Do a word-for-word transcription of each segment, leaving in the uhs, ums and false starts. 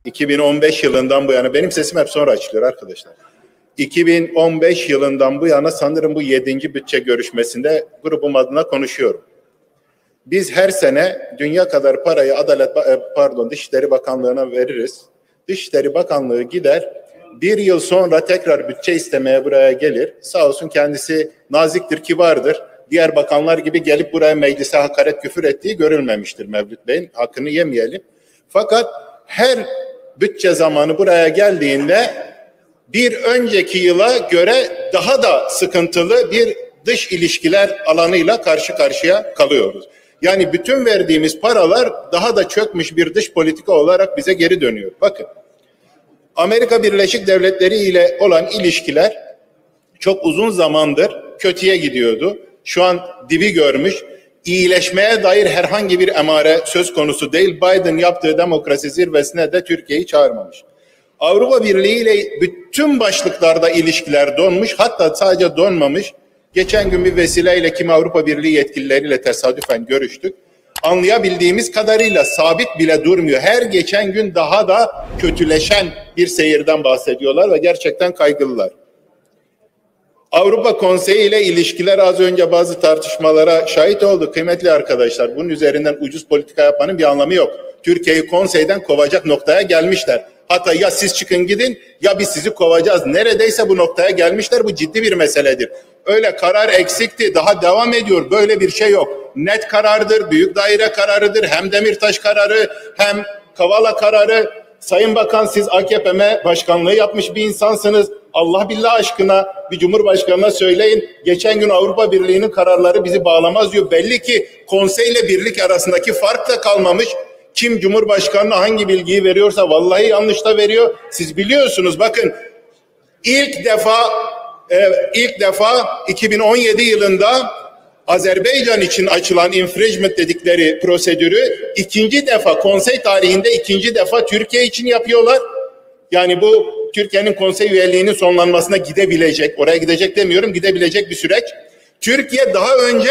iki bin on beş yılından bu yana, benim sesim hep sonra açılıyor arkadaşlar. iki bin on beş yılından bu yana sanırım bu yedinci bütçe görüşmesinde grubum adına konuşuyorum. Biz her sene dünya kadar parayı Adalet pardon Dışişleri Bakanlığı'na veririz. Dışişleri Bakanlığı gider, bir yıl sonra tekrar bütçe istemeye buraya gelir. Sağ olsun kendisi naziktir, kibardır. Diğer bakanlar gibi gelip buraya meclise hakaret küfür ettiği görülmemiştir Mevlüt Bey'in. Hakkını yemeyelim. Fakat her bütçe zamanı buraya geldiğinde bir önceki yıla göre daha da sıkıntılı bir dış ilişkiler alanıyla karşı karşıya kalıyoruz. Yani bütün verdiğimiz paralar daha da çökmüş bir dış politika olarak bize geri dönüyor. Bakın, Amerika Birleşik Devletleri ile olan ilişkiler çok uzun zamandır kötüye gidiyordu. Şu an dibi görmüş. İyileşmeye dair herhangi bir emare söz konusu değil. Biden yaptığı demokrasi zirvesine de Türkiye'yi çağırmamış. Avrupa Birliği ile bütün başlıklarda ilişkiler donmuş. Hatta sadece donmamış. Geçen gün bir vesileyle kimi Avrupa Birliği yetkilileriyle tesadüfen görüştük. Anlayabildiğimiz kadarıyla sabit bile durmuyor. Her geçen gün daha da kötüleşen bir seyirden bahsediyorlar ve gerçekten kaygılılar. Avrupa Konseyi ile ilişkiler, az önce bazı tartışmalara şahit olduk kıymetli arkadaşlar. Bunun üzerinden ucuz politika yapmanın bir anlamı yok. Türkiye'yi konseyden kovacak noktaya gelmişler. Hatta ya siz çıkın gidin ya biz sizi kovacağız. Neredeyse bu noktaya gelmişler. Bu ciddi bir meseledir. Öyle karar eksikti, daha devam ediyor. Böyle bir şey yok. Net karardır, büyük daire kararıdır. Hem Demirtaş kararı hem Kavala kararı. Sayın Bakan, siz A K P'me başkanlığı yapmış bir insansınız. Allah billah aşkına bir cumhurbaşkanına söyleyin. Geçen gün Avrupa Birliği'nin kararları bizi bağlamaz diyor. Belli ki konseyle birlik arasındaki fark da kalmamış. Kim cumhurbaşkanına hangi bilgiyi veriyorsa vallahi yanlış da veriyor. Siz biliyorsunuz, bakın ilk defa e, ilk defa iki bin on yedi yılında Azerbaycan için açılan infringement dedikleri prosedürü ikinci defa konsey tarihinde ikinci defa Türkiye için yapıyorlar. Yani bu Türkiye'nin konsey üyeliğinin sonlanmasına gidebilecek, oraya gidecek demiyorum, gidebilecek bir süreç. Türkiye daha önce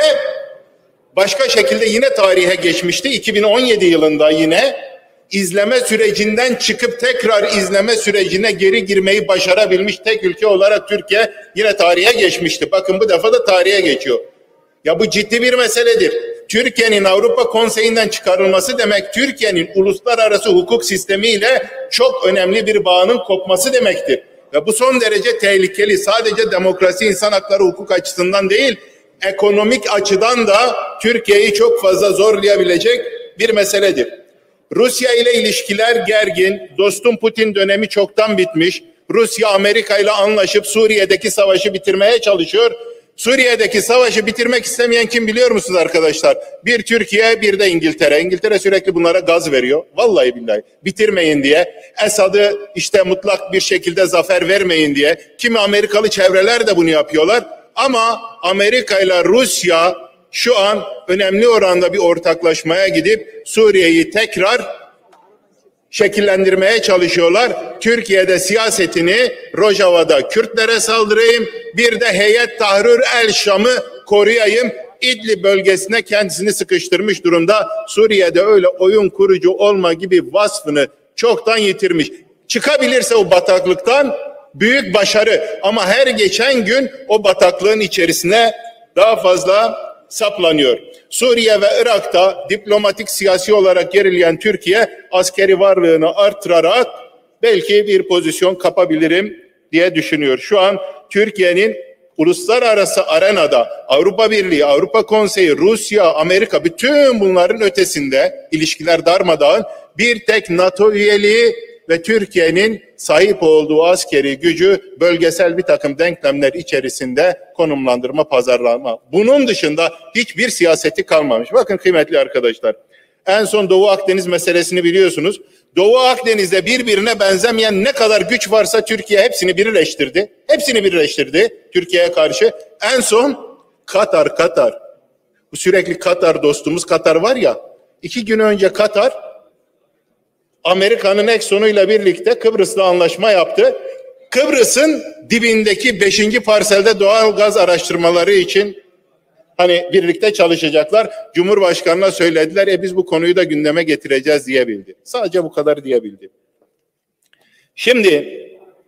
başka şekilde yine tarihe geçmişti. iki bin on yedi yılında yine izleme sürecinden çıkıp tekrar izleme sürecine geri girmeyi başarabilmiş tek ülke olarak Türkiye yine tarihe geçmişti. Bakın bu defa da tarihe geçiyor. Ya bu ciddi bir meseledir. Türkiye'nin Avrupa Konseyi'nden çıkarılması demek, Türkiye'nin uluslararası hukuk sistemiyle çok önemli bir bağının kopması demektir. Ve bu son derece tehlikeli. Sadece demokrasi, insan hakları, hukuk açısından değil, ekonomik açıdan da Türkiye'yi çok fazla zorlayabilecek bir meseledir. Rusya ile ilişkiler gergin. Dostum Putin dönemi çoktan bitmiş. Rusya Amerika ile anlaşıp Suriye'deki savaşı bitirmeye çalışıyor. Suriye'deki savaşı bitirmek istemeyen kim biliyor musunuz arkadaşlar? Bir Türkiye, bir de İngiltere. İngiltere sürekli bunlara gaz veriyor. Vallahi billahi. Bitirmeyin diye. Esad'ı işte mutlak bir şekilde zafer vermeyin diye. Kimi Amerikalı çevreler de bunu yapıyorlar. Ama Amerika ile Rusya şu an önemli oranda bir ortaklaşmaya gidip Suriye'yi tekrar şekillendirmeye çalışıyorlar. Türkiye'de siyasetini Rojava'da Kürtlere saldırayım, bir de Heyet Tahrir el Şam'ı koruyayım. İdlib bölgesine kendisini sıkıştırmış durumda. Suriye'de öyle oyun kurucu olma gibi vasfını çoktan yitirmiş. Çıkabilirse o bataklıktan büyük başarı, ama her geçen gün o bataklığın içerisine daha fazla saplanıyor. Suriye ve Irak'ta diplomatik siyasi olarak gerileyen Türkiye askeri varlığını artırarak belki bir pozisyon kapabilirim diye düşünüyor. Şu an Türkiye'nin uluslararası arenada Avrupa Birliği, Avrupa Konseyi, Rusya, Amerika, bütün bunların ötesinde ilişkiler darmadağın, bir tek NATO üyeliği ve Türkiye'nin sahip olduğu askeri gücü bölgesel bir takım denklemler içerisinde konumlandırma, pazarlama. Bunun dışında hiçbir siyaseti kalmamış. Bakın kıymetli arkadaşlar, en son Doğu Akdeniz meselesini biliyorsunuz. Doğu Akdeniz'de birbirine benzemeyen ne kadar güç varsa Türkiye hepsini birleştirdi. Hepsini birleştirdi Türkiye'ye karşı. En son Katar, Katar. Bu sürekli Katar dostumuz Katar var ya, iki gün önce Katar Amerika'nın Exxon'uyla birlikte Kıbrıs'la anlaşma yaptı. Kıbrıs'ın dibindeki beşinci parselde doğal gaz araştırmaları için hani birlikte çalışacaklar. Cumhurbaşkanına söylediler. E biz bu konuyu da gündeme getireceğiz diyebildi. Sadece bu kadar diyebildi. Şimdi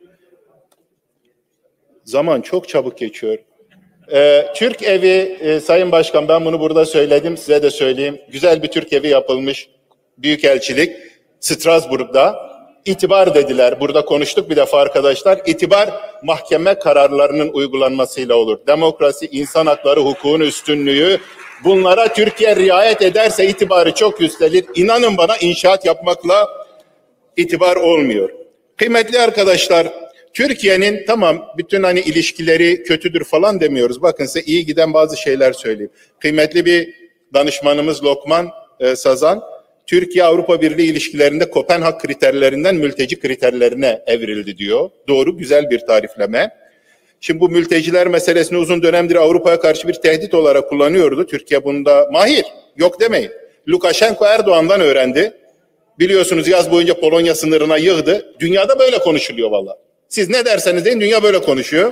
zaman çok çabuk geçiyor. Ee, Türk evi, e, Sayın Başkan, ben bunu burada söyledim, size de söyleyeyim. Güzel bir Türk evi yapılmış, büyükelçilik Strasbourg'da. İtibar dediler, burada konuştuk bir defa arkadaşlar. İtibar mahkeme kararlarının uygulanmasıyla olur. Demokrasi, insan hakları, hukukun üstünlüğü, bunlara Türkiye riayet ederse itibarı çok yükselir. İnanın bana, inşaat yapmakla itibar olmuyor. Kıymetli arkadaşlar, Türkiye'nin tamam bütün hani ilişkileri kötüdür falan demiyoruz. Bakın size iyi giden bazı şeyler söyleyeyim. Kıymetli bir danışmanımız Lokman e, Sazan, Türkiye-Avrupa Birliği ilişkilerinde Kopenhag kriterlerinden mülteci kriterlerine evrildi diyor. Doğru, güzel bir tarifleme. Şimdi bu mülteciler meselesini uzun dönemdir Avrupa'ya karşı bir tehdit olarak kullanıyordu. Türkiye bunda mahir, yok demeyin. Lukashenko Erdoğan'dan öğrendi. Biliyorsunuz yaz boyunca Polonya sınırına yığdı. Dünyada böyle konuşuluyor vallahi. Siz ne derseniz deyin, dünya böyle konuşuyor.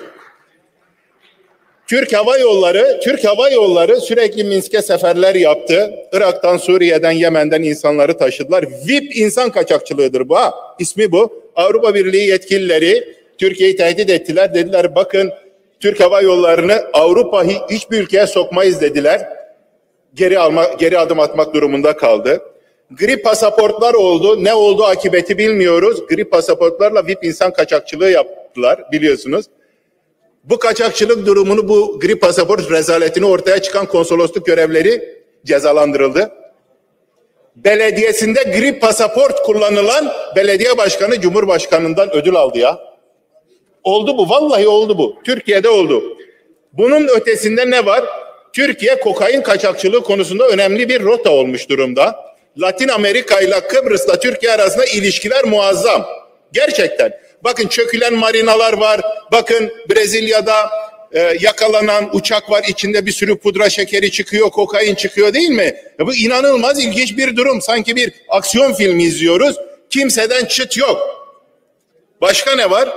Türk Hava Yolları, Türk Hava Yolları sürekli Minsk'e seferler yaptı. Irak'tan, Suriye'den, Yemen'den insanları taşıdılar. V I P insan kaçakçılığıdır bu ha. İsmi bu. Avrupa Birliği yetkilileri Türkiye'yi tehdit ettiler. Dediler bakın Türk Hava Yolları'nı Avrupa hiçbir ülkeye sokmayız dediler. Geri alma, geri adım atmak durumunda kaldı. Gri pasaportlar oldu. Ne oldu akıbeti bilmiyoruz. Gri pasaportlarla V I P insan kaçakçılığı yaptılar biliyorsunuz. Bu kaçakçılık durumunu, bu gri pasaport rezaletini ortaya çıkan konsolosluk görevleri cezalandırıldı. Belediyesinde gri pasaport kullanılan belediye başkanı Cumhurbaşkanı'ndan ödül aldı ya. Oldu bu, vallahi oldu bu. Türkiye'de oldu. Bunun ötesinde ne var? Türkiye kokain kaçakçılığı konusunda önemli bir rota olmuş durumda. Latin Amerika ile Kıbrıs'la Türkiye arasında ilişkiler muazzam. Gerçekten. Bakın çökülen marinalar var. Bakın Brezilya'da e, yakalanan uçak var. İçinde bir sürü pudra şekeri çıkıyor, kokain çıkıyor değil mi? Ya bu inanılmaz ilginç bir durum. Sanki bir aksiyon filmi izliyoruz. Kimseden çıt yok. Başka ne var?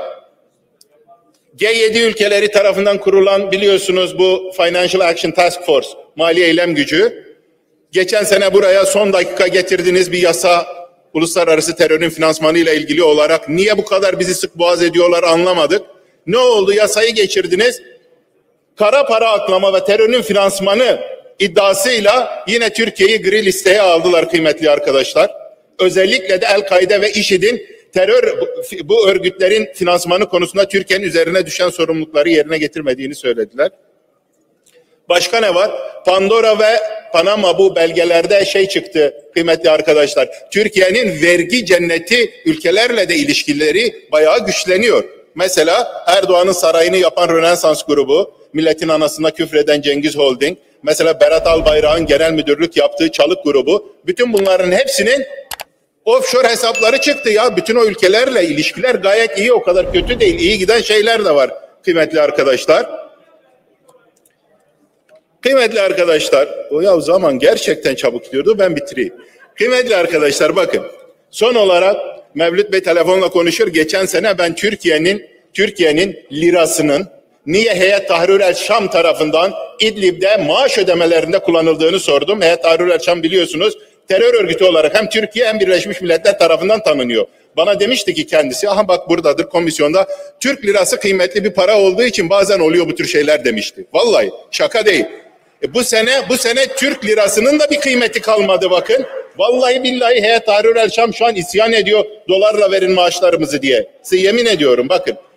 G yedi ülkeleri tarafından kurulan biliyorsunuz bu Financial Action Task Force, mali eylem gücü. Geçen sene buraya son dakika getirdiğiniz bir yasa, uluslararası terörün finansmanı ile ilgili olarak niye bu kadar bizi sık boğaz ediyorlar anlamadık. Ne oldu? Yasayı geçirdiniz. Kara para aklama ve terörün finansmanı iddiasıyla yine Türkiye'yi gri listeye aldılar kıymetli arkadaşlar. Özellikle de El-Kaide ve IŞİD'in terör bu örgütlerin finansmanı konusunda Türkiye'nin üzerine düşen sorumlulukları yerine getirmediğini söylediler. Başka ne var? Pandora ve Panama bu belgelerde şey çıktı kıymetli arkadaşlar. Türkiye'nin vergi cenneti ülkelerle de ilişkileri bayağı güçleniyor. Mesela Erdoğan'ın sarayını yapan Rönesans grubu, milletin anasına küfreden Cengiz Holding, mesela Berat Albayrak'ın genel müdürlük yaptığı Çalık grubu, bütün bunların hepsinin offshore hesapları çıktı ya. Bütün o ülkelerle ilişkiler gayet iyi, o kadar kötü değil. İyi giden şeyler de var kıymetli arkadaşlar. Kıymetli arkadaşlar, o ya zaman gerçekten çabuk gidiyordu, ben bitireyim. Kıymetli arkadaşlar bakın, son olarak Mevlüt Bey telefonla konuşur. Geçen sene ben Türkiye'nin Türkiye'nin lirasının niye Heyet Tahrir el Şam tarafından İdlib'de maaş ödemelerinde kullanıldığını sordum. Heyet Tahrir el Şam biliyorsunuz terör örgütü olarak hem Türkiye hem Birleşmiş Milletler tarafından tanınıyor. Bana demişti ki kendisi, aha bak buradadır komisyonda, Türk lirası kıymetli bir para olduğu için bazen oluyor bu tür şeyler demişti. Vallahi şaka değil. E bu sene bu sene Türk lirasının da bir kıymeti kalmadı bakın. Vallahi billahi Heyet Tahrir el Şam şu an isyan ediyor, dolarla verin maaşlarımızı diye. Size yemin ediyorum bakın.